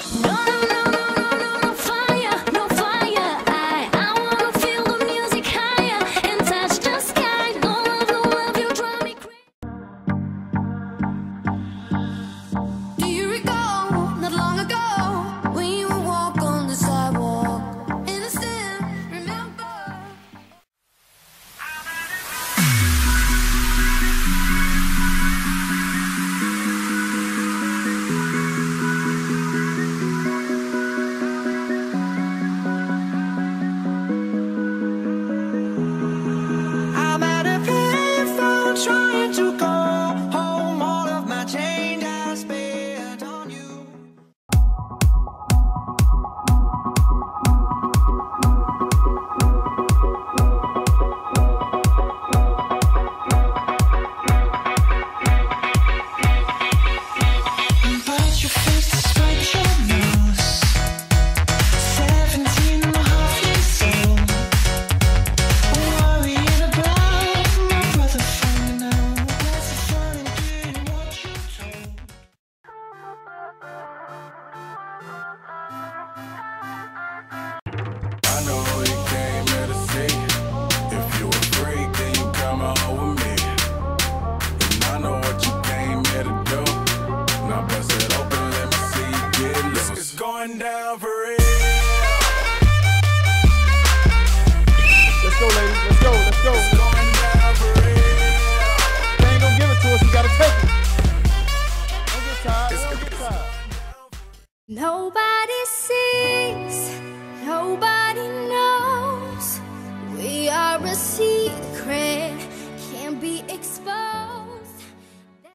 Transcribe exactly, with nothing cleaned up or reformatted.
No, no, no, no, no, no, no fire, no fire. I, I wanna feel the music higher and touch the sky. Don't love, don't love you, drive me crazy. Do you recall not long ago when you would walk on the sidewalk? Innocent, remember? I'm at a payphone trying to call home. All of my change I spent on you. But your face despite your nose. Seventeen and a half years old. Worrying about my brother finding out. What's the fun in doing what you're told?